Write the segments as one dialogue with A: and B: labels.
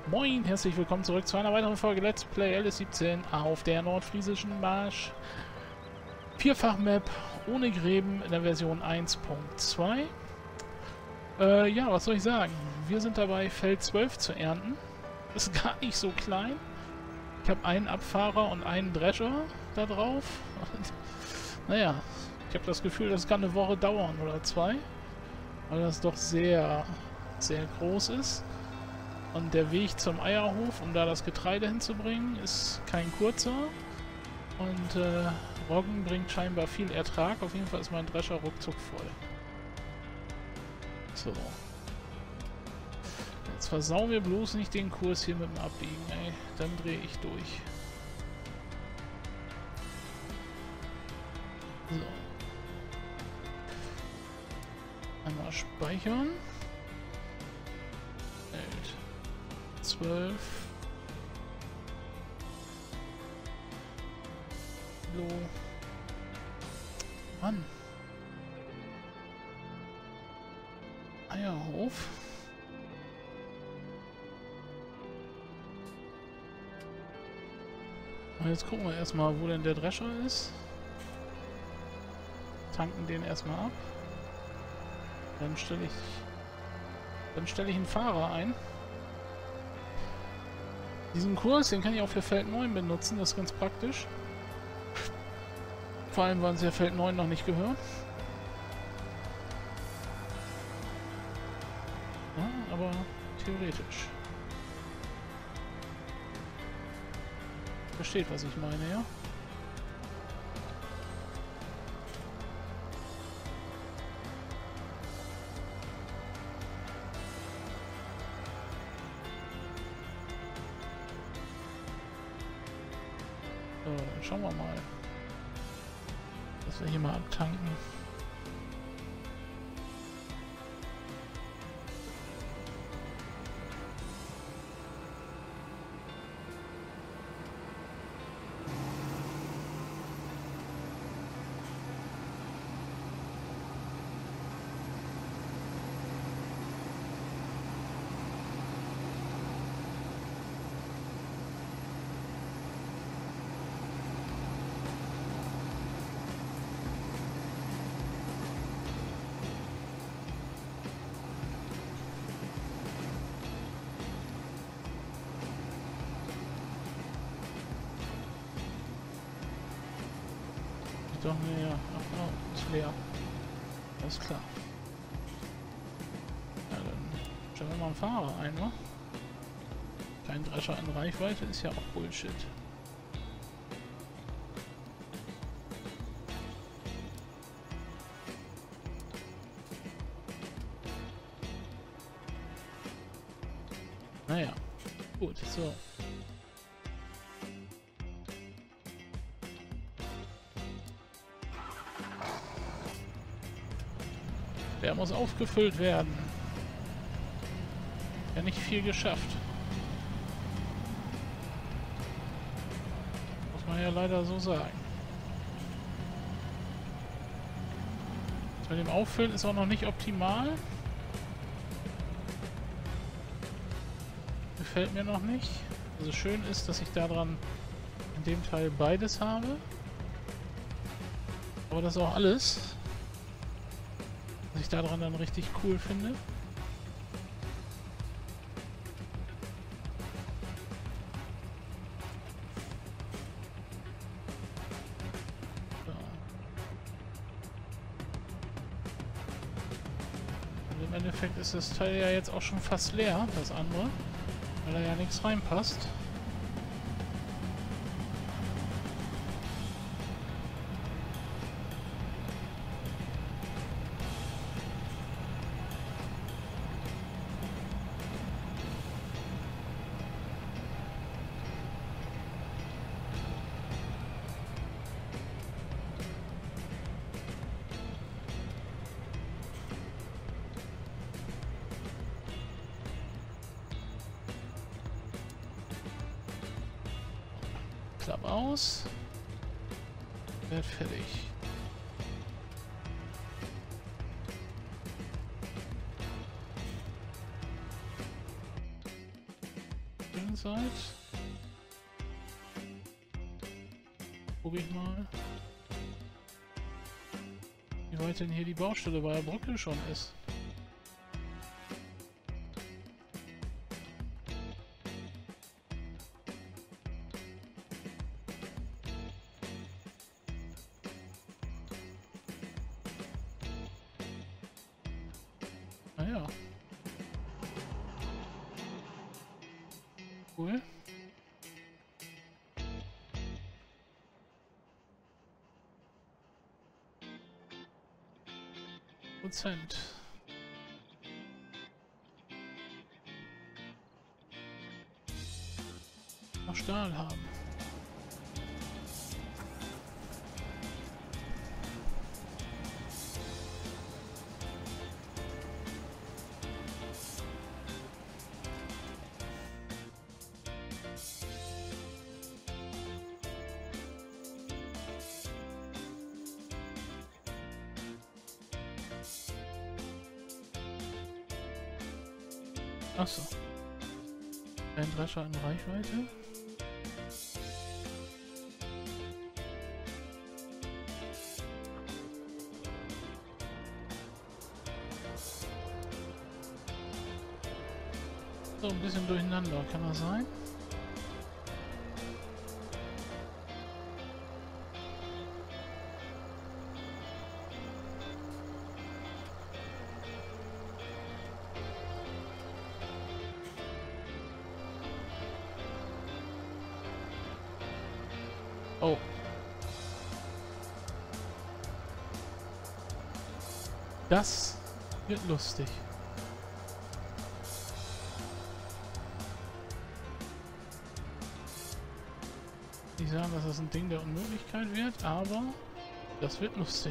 A: Moin, herzlich willkommen zurück zu einer weiteren Folge Let's Play LS17 auf der nordfriesischen Marsch. Vierfach-Map ohne Gräben in der Version 1.2. Ja, was soll ich sagen? Wir sind dabei, Feld 12 zu ernten. Ist gar nicht so klein. Ich habe einen Abfahrer und einen Drescher da drauf. Naja, ich habe das Gefühl, das kann eine Woche dauern oder zwei. Weil das doch sehr, sehr groß ist. Und der Weg zum Eierhof, um da das Getreide hinzubringen, ist kein kurzer. Und Roggen bringt scheinbar viel Ertrag. Auf jeden Fall ist mein Drescher ruckzuck voll. So. Jetzt versauen wir bloß nicht den Kurs hier mit dem Abbiegen, ey. Dann drehe ich durch. So. Einmal speichern. 12. So. Mann. Eierhof. Und jetzt gucken wir erstmal, wo denn der Drescher ist. Tanken den erstmal ab. Dann stelle ich einen Fahrer ein. Diesen Kurs, den kann ich auch für Feld 9 benutzen, das ist ganz praktisch. Vor allem, weil es ja Feld 9 noch nicht gehört. Ja, aber theoretisch. Versteht, was ich meine, ja? So, dann schauen wir mal, dass wir hier mal abtanken. Doch, nee, ja. Ach, oh, ist leer. Alles klar. Ja, dann stellen wir mal einen Fahrer ein, ne? Kein Drescher in Reichweite ist ja auch Bullshit. Naja, gut, so. Der muss aufgefüllt werden. Ja, nicht viel geschafft. Muss man ja leider so sagen. Das mit dem Auffüllen ist auch noch nicht optimal. Gefällt mir noch nicht. Also schön ist, dass ich daran in dem Teil beides habe. Aber das ist auch alles. Was ich daran dann richtig cool finde. So. Und im Endeffekt ist das Teil ja jetzt auch schon fast leer, das andere, weil da ja nichts reinpasst. Klapp aus. Wird fertig. seid. Guck ich mal, wie weit denn hier die Baustelle bei der Brücke schon ist. Naja. Cool. Prozent. Noch Stahl haben. Achso. Ein Drescher in Reichweite. So, ein bisschen durcheinander, kann das sein? Oh. Das wird lustig. Ich sage, dass das ein Ding der Unmöglichkeit wird, aber das wird lustig.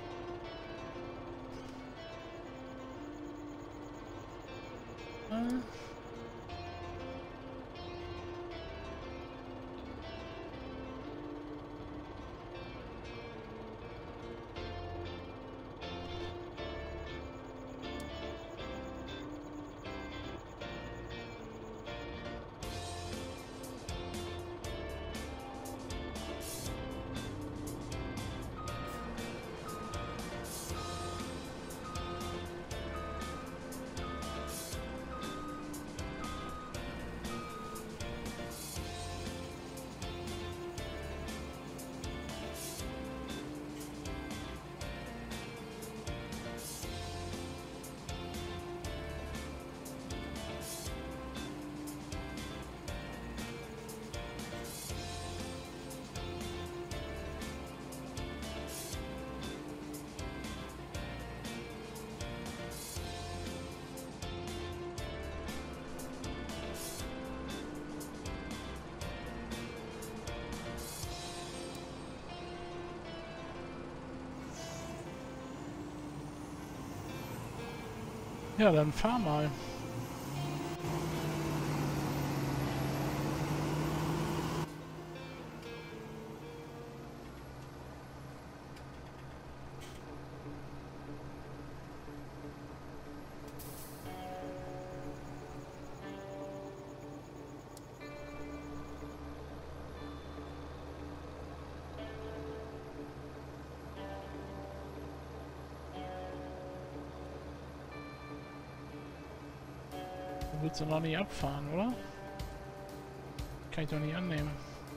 A: Ja, dann fahr mal. Du willst doch noch nicht abfahren, oder? Kann ich doch nicht annehmen.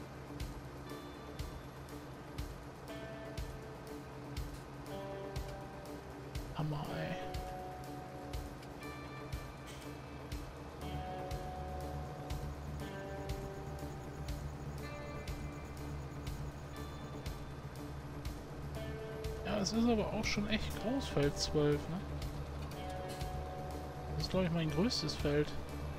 A: Hammer, ey. Ja, es ist aber auch schon echt groß, Feld 12, ne? Das ist, glaube ich, mein größtes Feld.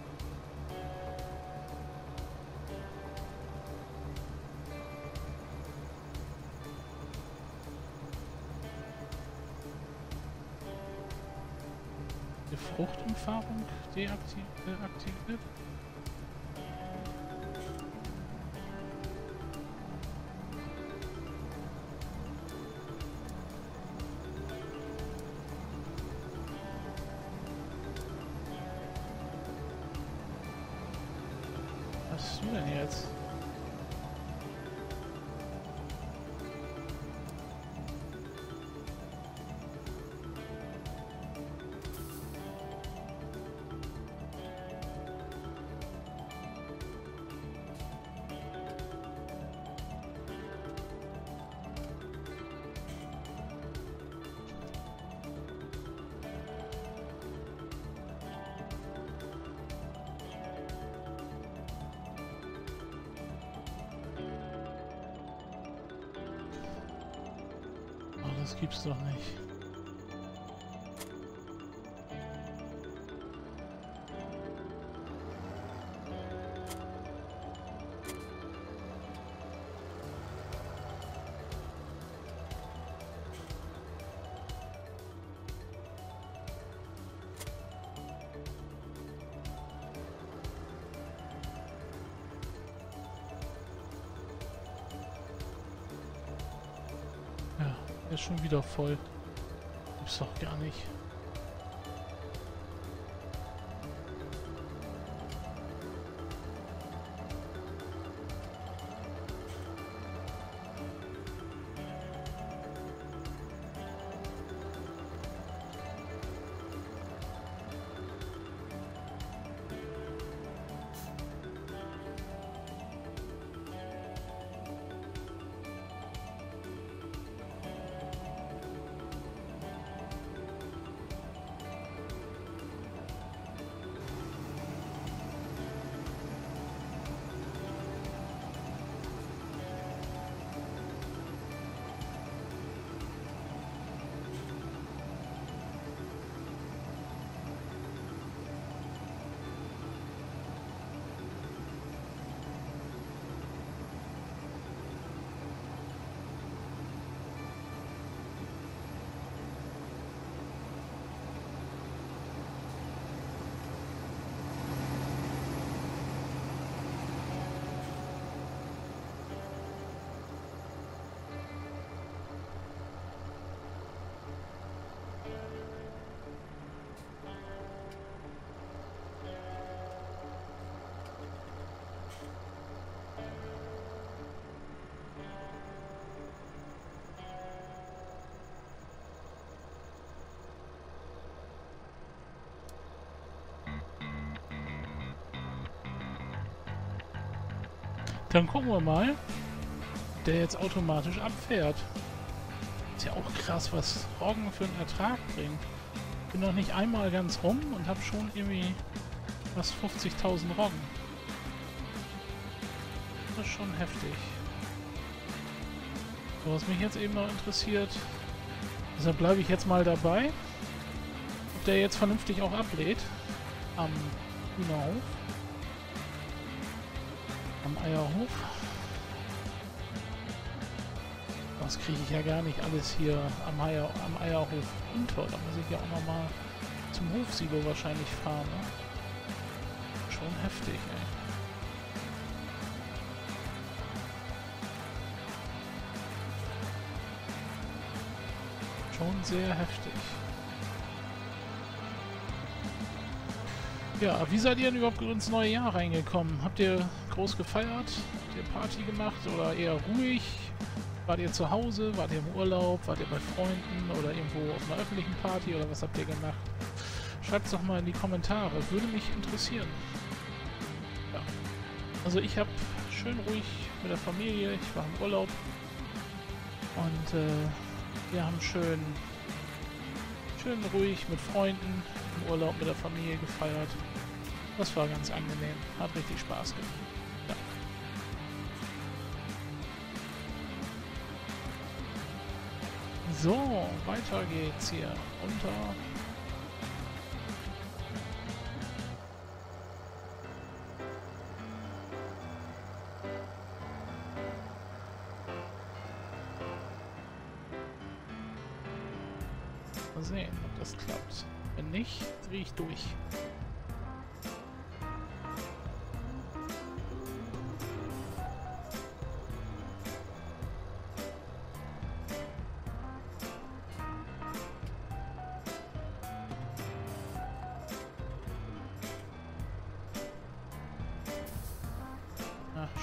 A: Die Fruchtumfahrung deaktiviert. Was ist du denn jetzt? Das gibt's doch nicht. Ja, er ist schon wieder voll. Gibt's doch gar nicht. Dann gucken wir mal, ob der jetzt automatisch abfährt. Ist ja auch krass, was Roggen für einen Ertrag bringt. Bin noch nicht einmal ganz rum und habe schon irgendwie fast 50.000 Roggen. Das ist schon heftig. So, was mich jetzt eben noch interessiert, deshalb bleibe ich jetzt mal dabei, ob der jetzt vernünftig auch ablädt am Hühnerhof. Am Eierhof. Das kriege ich ja gar nicht alles hier am Eierhof unter. Da muss ich ja auch nochmal zum Hofsilo wahrscheinlich fahren. Ne? Schon heftig, ey. Schon sehr heftig. Ja, wie seid ihr denn überhaupt ins neue Jahr reingekommen? Habt ihr groß gefeiert? Habt ihr Party gemacht oder eher ruhig? Wart ihr zu Hause? Wart ihr im Urlaub? Wart ihr bei Freunden oder irgendwo auf einer öffentlichen Party oder was habt ihr gemacht? Schreibt es doch mal in die Kommentare, würde mich interessieren. Ja. Also ich habe schön ruhig mit der Familie, ich war im Urlaub und wir haben schön ruhig mit Freunden im Urlaub mit der Familie gefeiert. Das war ganz angenehm. Hat richtig Spaß gemacht. Ja. So, weiter geht's hier. Runter. Mal sehen, ob das klappt. Wenn nicht, drehe ich durch.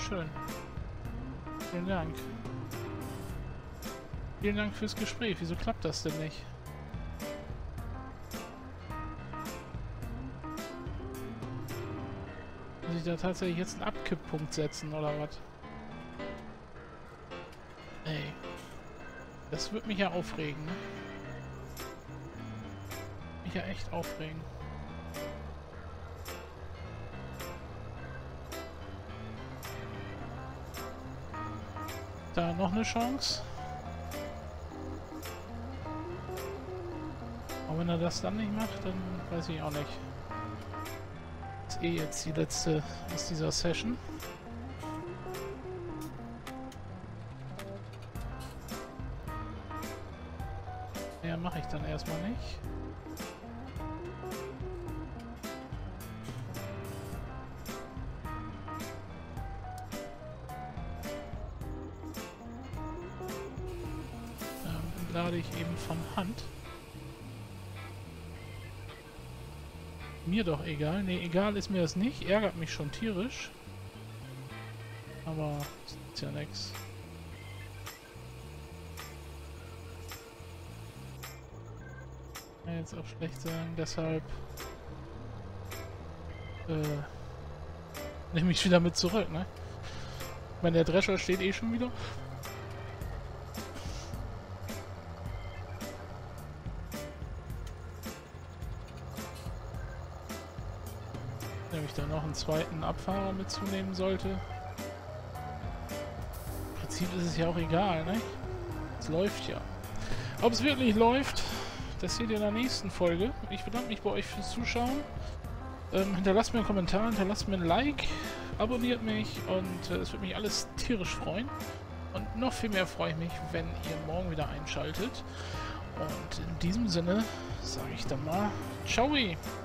A: schön. Vielen Dank. Vielen Dank fürs Gespräch. Wieso klappt das denn nicht? Muss ich da tatsächlich jetzt einen Abkipppunkt setzen, oder was? Ey. Das wird mich ja aufregen, ne? Mich ja echt aufregen. Da noch eine Chance. Aber wenn er das dann nicht macht, dann weiß ich auch nicht. Ist eh jetzt die letzte aus dieser Session. Ja, mache ich dann erstmal nicht. Lade ich eben von Hand. Mir doch egal. Ne, egal ist mir das nicht. Ärgert mich schon tierisch. Aber ist ja nix. Kann jetzt auch schlecht sagen, deshalb nehme ich wieder mit zurück, ne? Ich meine, der Drescher steht eh schon wieder. Wenn ich da noch einen zweiten Abfahrer mitzunehmen sollte. Im Prinzip ist es ja auch egal, ne? Es läuft ja. Ob es wirklich läuft, das seht ihr in der nächsten Folge. Ich bedanke mich bei euch fürs Zuschauen. Hinterlasst mir einen Kommentar, hinterlasst mir ein Like, abonniert mich und es würde mich alles tierisch freuen. Und noch viel mehr freue ich mich, wenn ihr morgen wieder einschaltet. Und in diesem Sinne sage ich dann mal Ciao!